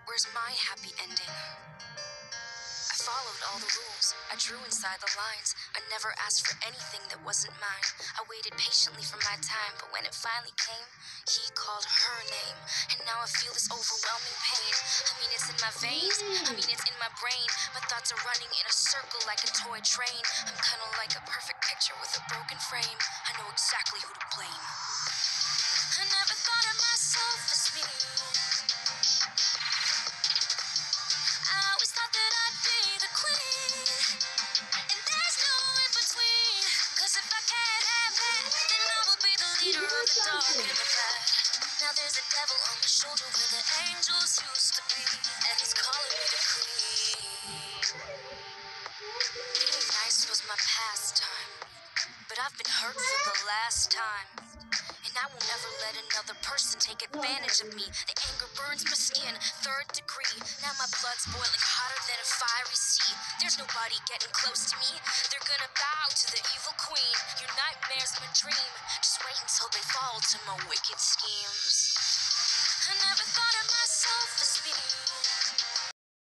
Where's my happy ending? I followed all the rules. I drew inside the lines. I never asked for anything that wasn't mine. I waited patiently for my time, but when it finally came, he called her name. And now I feel this overwhelming pain. I mean, it's in my veins. I mean, it's in my brain. My thoughts are running in a circle like a toy train. I'm kind of like a perfect picture with a broken frame. I know exactly who to blame. I never thought of myself as me. I always thought that I'd be the queen, and there's no in between. Cause if I can't have that, then I will be the leader of the dark and the bad. Now there's a devil on my shoulder where the angels used to be, and he's calling me the queen. Being nice was my pastime, but I've been hurt for the last time. And I will never let another person take advantage of me. The anger burns my skin, 3rd degree. Now my blood's boiling hotter than a fiery sea. There's nobody getting close to me. They're gonna bow to the evil queen. Your nightmare's my dream. Just wait until they fall to my wicked schemes. I never thought of myself as me.